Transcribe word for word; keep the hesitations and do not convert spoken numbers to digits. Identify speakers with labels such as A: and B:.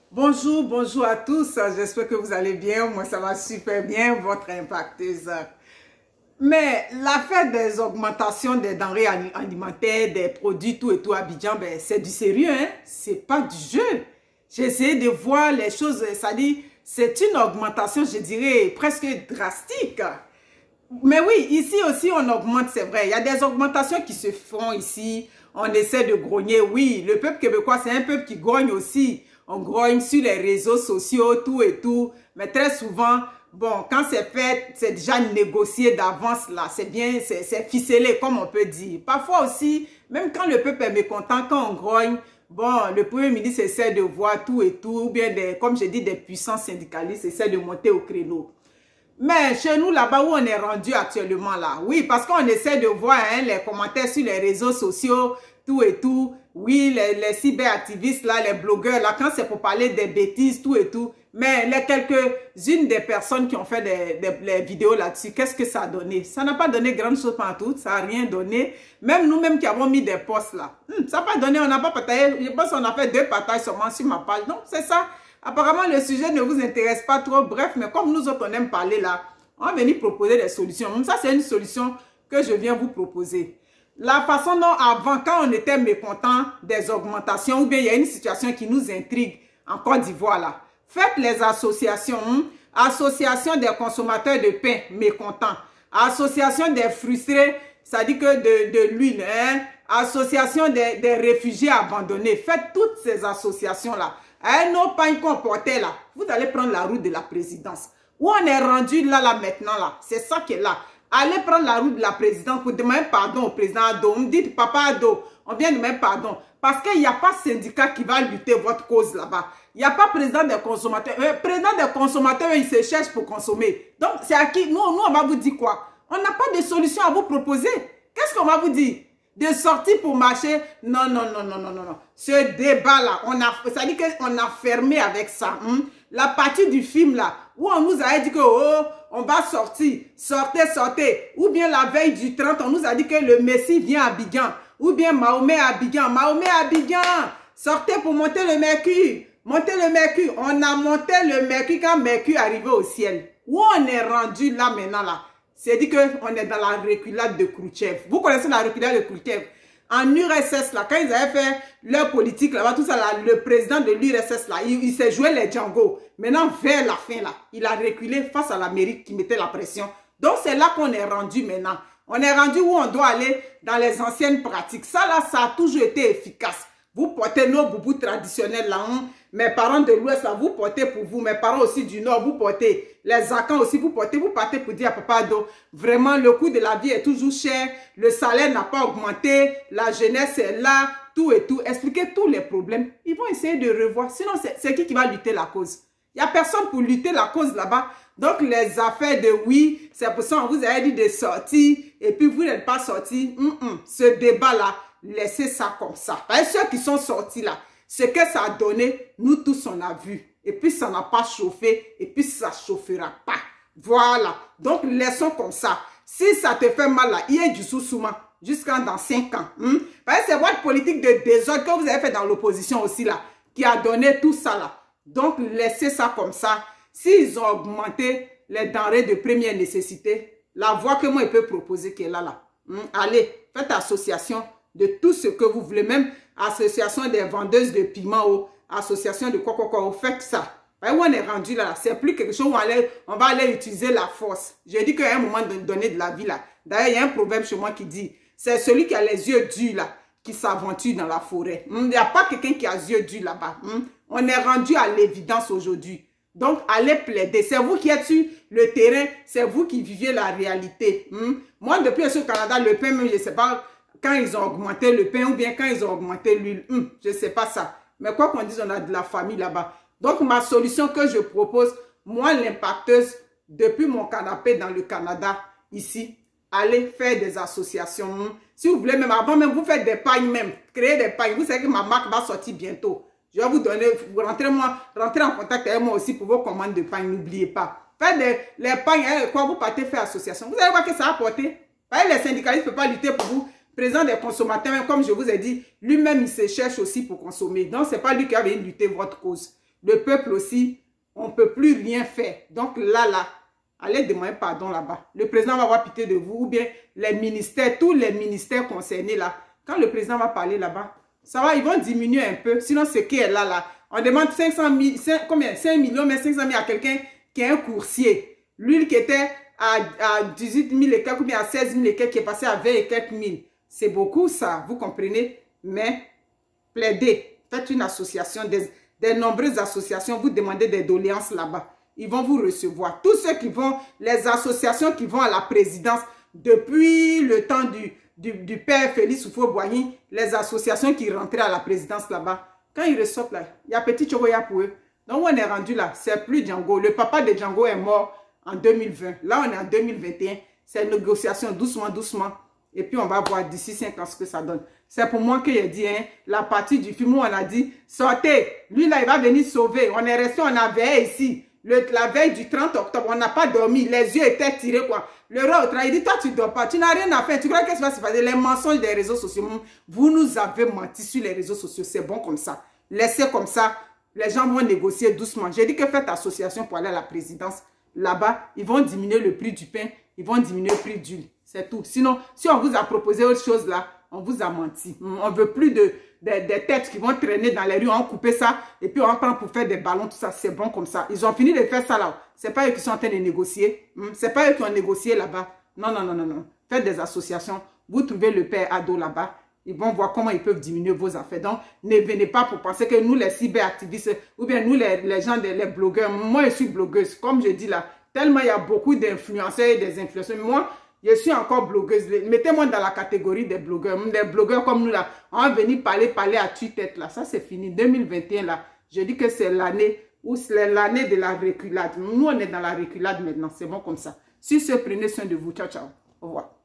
A: Bonjour, bonjour à tous. J'espère que vous allez bien. Moi, ça va super bien, votre impacteuse. Mais l'affaire des augmentations des denrées alimentaires, des produits, tout et tout à Abidjan, ben, c'est du sérieux, hein? C'est pas du jeu. J'ai essayé de voir les choses, ça dit, c'est une augmentation, je dirais, presque drastique. Mais oui, ici aussi, on augmente, c'est vrai. Il y a des augmentations qui se font ici. On essaie de grogner. Oui, le peuple québécois, c'est un peuple qui grogne aussi. On grogne sur les réseaux sociaux, tout et tout. Mais très souvent, bon, quand c'est fait, c'est déjà négocié d'avance, là. C'est bien, c'est ficelé, comme on peut dire. Parfois aussi, même quand le peuple est mécontent, quand on grogne, bon, le Premier ministre essaie de voir tout et tout. Ou bien, des, comme je dis, des puissants syndicalistes essaient de monter au créneau. Mais chez nous, là-bas où on est rendu actuellement, là, oui, parce qu'on essaie de voir hein, les commentaires sur les réseaux sociaux, tout et tout. Oui, les, les cyberactivistes, là, les blogueurs, là, quand c'est pour parler des bêtises, tout et tout. Mais les quelques-unes des personnes qui ont fait des, des, des vidéos là-dessus, qu'est-ce que ça a donné? Ça n'a pas donné grand chose partout, ça n'a rien donné. Même nous-mêmes qui avons mis des posts là, hmm, ça n'a pas donné, on n'a pas partagé. Je pense qu'on a fait deux partages seulement sur ma page. Donc, c'est ça. Apparemment, le sujet ne vous intéresse pas trop. Bref, mais comme nous autres, on aime parler là, on va venir proposer des solutions. Ça, c'est une solution que je viens vous proposer. La façon dont avant, quand on était mécontent des augmentations, ou bien il y a une situation qui nous intrigue en Côte d'Ivoire là, faites les associations. Hein? Association des consommateurs de pain mécontents. Association des frustrés, ça dit que de, de l'huile. Hein? Association des, des réfugiés abandonnés. Faites toutes ces associations-là. À nos pains qu'on portait là, vous allez prendre la route de la présidence. Où on est rendu là, là, maintenant là, c'est ça qui est là. Allez prendre la route de la présidence pour demander pardon au président Ado. On me dit, papa Ado, on vient demander pardon. Parce qu'il n'y a pas syndicat qui va lutter votre cause là-bas. Il n'y a pas président des consommateurs. Euh, président des consommateurs, il se cherche pour consommer. Donc, c'est à qui? Nous, nous, on va vous dire quoi? On n'a pas de solution à vous proposer. Qu'est-ce qu'on va vous dire? De sortir pour marcher? Non, non, non, non, non, non, non. Ce débat-là, on a, ça dit qu'on a fermé avec ça. Hein? La partie du film là, où on nous a dit que, oh, on va sortir, sortez, sortez. Ou bien la veille du trente, on nous a dit que le Messie vient à Abidjan. Ou bien Mahomet à Abidjan. Mahomet à Abidjan. Sortez pour monter le Mercure. Montez le Mercure. On a monté le Mercure quand Mercure arrivait au ciel. Où on est rendu là maintenant là? C'est dit qu'on est dans la reculade de Khrouchtchev. Vous connaissez la reculade de Khrouchtchev? En U R S S, là, quand ils avaient fait leur politique, là-bas, tout ça, là, le président de l'U R S S, là, il, il s'est joué les Django. Maintenant, vers la fin, là, il a reculé face à l'Amérique qui mettait la pression. Donc, c'est là qu'on est rendu maintenant. On est rendu où on doit aller dans les anciennes pratiques. Ça, là, ça a toujours été efficace. Vous portez nos boubous traditionnels là, hein? Mes parents de l'Ouest, là, vous portez pour vous. Mes parents aussi du Nord, vous portez. Les Akans aussi, vous portez. Vous partez pour dire à Papa Ado, vraiment, le coût de la vie est toujours cher. Le salaire n'a pas augmenté. La jeunesse est là. Tout et tout. Expliquez tous les problèmes. Ils vont essayer de revoir. Sinon, c'est qui qui va lutter la cause? Il n'y a personne pour lutter la cause là-bas. Donc, les affaires de oui, c'est pour ça qu'on vous a dit de sortir. Et puis, vous n'êtes pas sortis. Mm -mm. Ce débat-là, laissez ça comme ça. Parce que ceux qui sont sortis là, ce que ça a donné, nous tous on a vu. Et puis ça n'a pas chauffé. Et puis ça ne chauffera pas. Voilà. Donc laissons comme ça. Si ça te fait mal là, il y a du sous-souma jusqu'à dans cinq ans. Hmm? Parce que c'est votre politique de désordre que vous avez fait dans l'opposition aussi là, qui a donné tout ça là. Donc laissez ça comme ça. S'ils ont augmenté les denrées de première nécessité, la voie que moi je peux proposer qui est là là. Hmm? Allez, faites association de tout ce que vous voulez, même association des vendeuses de piments ou association de quoi, quoi, quoi, faites ça. Où on est rendu là, c'est plus quelque chose où on, allait, on va aller utiliser la force. J'ai dit qu'à un moment donné de la vie là, d'ailleurs il y a un proverbe chez moi qui dit, c'est celui qui a les yeux durs là, qui s'aventure dans la forêt. Il n'y a pas quelqu'un qui a les yeux durs là-bas. On est rendu à l'évidence aujourd'hui. Donc, allez plaider. C'est vous qui êtes sur le terrain, c'est vous qui vivez la réalité. Moi, depuis que je suis au Canada, le pain, je ne sais pas, quand ils ont augmenté le pain ou bien quand ils ont augmenté l'huile, hum, je ne sais pas ça. Mais quoi qu'on dise, on a de la famille là-bas. Donc, ma solution que je propose, moi, l'impacteuse, depuis mon canapé dans le Canada, ici, allez faire des associations. Hum. Si vous voulez, même avant même, vous faites des pagnes même, créer des pagnes. Vous savez que ma marque va sortir bientôt. Je vais vous donner, vous rentrez, moi, rentrez en contact avec moi aussi pour vos commandes de pagnes, n'oubliez pas. Faites des, les pagnes, hein, quoi, vous partez faire association. Vous allez voir que ça a apporté. Les syndicalistes ne peuvent pas lutter pour vous. Président des consommateurs, comme je vous ai dit, lui-même, il se cherche aussi pour consommer. Donc, ce n'est pas lui qui a venir lutter votre cause. Le peuple aussi, on ne peut plus rien faire. Donc là, là, allez demander pardon là-bas. Le président va avoir pitié de vous ou bien les ministères, tous les ministères concernés là. Quand le président va parler là-bas, ça va, ils vont diminuer un peu. Sinon, ce qui est là, là, on demande cinq cent mille, cinq, combien? cinq millions, mais cinq cent mille à quelqu'un qui est un coursier. Lui qui était à, à dix-huit mille et quelques, ou bien à seize mille et quelques, qui est passé à vingt et quelques mille. C'est beaucoup ça, vous comprenez? Mais plaidez, faites une association, des, des nombreuses associations, vous demandez des doléances là-bas. Ils vont vous recevoir. Tous ceux qui vont, les associations qui vont à la présidence depuis le temps du, du, du père Félix Houphouët-Boigny, les associations qui rentraient à la présidence là-bas, quand ils ressortent là, il y a petit Chogoya pour eux. Donc on est rendu là, c'est plus Django. Le papa de Django est mort en deux mille vingt. Là on est en deux mille vingt et un. C'est une négociation doucement, doucement. Et puis on va voir d'ici cinq ans ce que ça donne. C'est pour moi qu'il a dit, hein, la partie du film où on a dit, sortez. Lui là, il va venir sauver. On est resté, on a veillé ici. Le, la veille du trente octobre, on n'a pas dormi. Les yeux étaient tirés, quoi. Le roi au travail, il dit, toi, tu ne dors pas. Tu n'as rien à faire. Tu crois qu'est-ce qui va se passer? Les mensonges des réseaux sociaux. Vous nous avez menti sur les réseaux sociaux. C'est bon comme ça. Laissez comme ça. Les gens vont négocier doucement. J'ai dit que faites association pour aller à la présidence. Là-bas, ils vont diminuer le prix du pain. Ils vont diminuer le prix d'huile. C'est tout. Sinon, si on vous a proposé autre chose là, on vous a menti. On ne veut plus de, de, de têtes qui vont traîner dans les rues. On coupe ça et puis on prend pour faire des ballons, tout ça. C'est bon comme ça. Ils ont fini de faire ça là. Ce n'est pas eux qui sont en train de négocier. Ce n'est pas eux qui ont négocié là-bas. Non, non, non, non, non. Faites des associations. Vous trouvez le père Ado là-bas. Ils vont voir comment ils peuvent diminuer vos affaires. Donc, ne venez pas pour penser que nous, les cyberactivistes, ou bien nous, les, les gens, les blogueurs, moi, je suis blogueuse. Comme je dis là, tellement il y a beaucoup d'influenceurs et des influenceurs. Moi, je suis encore blogueuse. Mettez-moi dans la catégorie des blogueurs. Des blogueurs comme nous là, on va venir parler, parler à tue-tête là. Ça, c'est fini. deux mille vingt et un là, je dis que c'est l'année où c'est l'année de la reculade. Nous, on est dans la reculade maintenant. C'est bon comme ça. Sur ce, prenez soin de vous. Ciao, ciao. Au revoir.